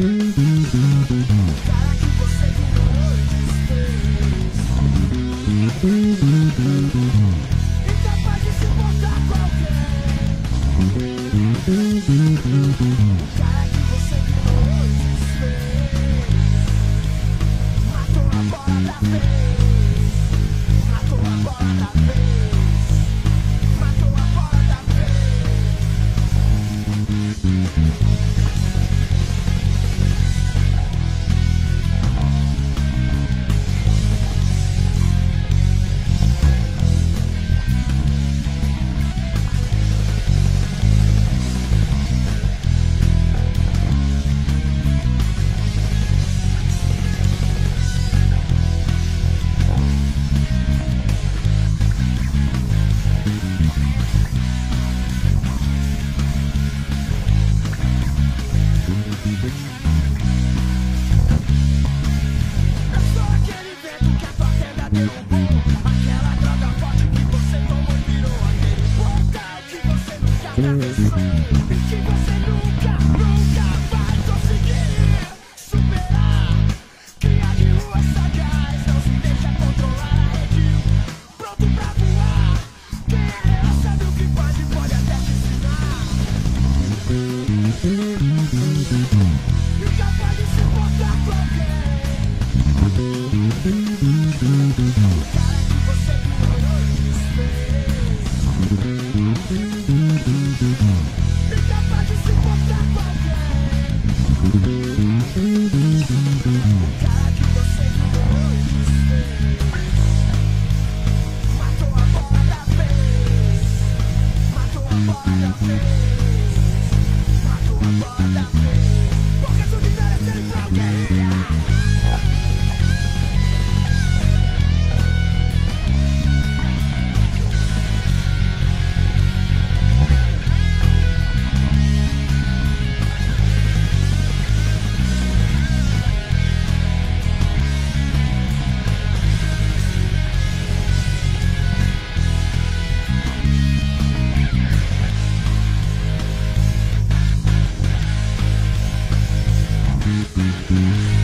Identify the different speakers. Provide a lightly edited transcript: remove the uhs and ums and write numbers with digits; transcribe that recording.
Speaker 1: cara que você ignorou e desfez. Incapaz de se importar com alguém. Cara que você ignorou e desfez. Matou a bola da vez. Matou a bola da vez. Matou a bola da vez. Eu sou aquele vento que a tua queda derrubou. Aquela droga forte que você tomou e virou. Aquele portal que você nunca atravessou. E que você nunca, nunca vai conseguir superar. Cria de rua sagaz, não se deixa controlar a rede. Pronto pra voar. Quem é ela sabe o que faz e pode até te ensinar. Incapaz de se importar com alguém. Cara que você ignorou e desfez. Incapaz de se importar com alguém. Cara que você ignorou e desfez. Matou a bola da vez. Matou a bola da vez. Matou a bola da vez. Porque tudo merece pra alguém.
Speaker 2: Mm-hmm.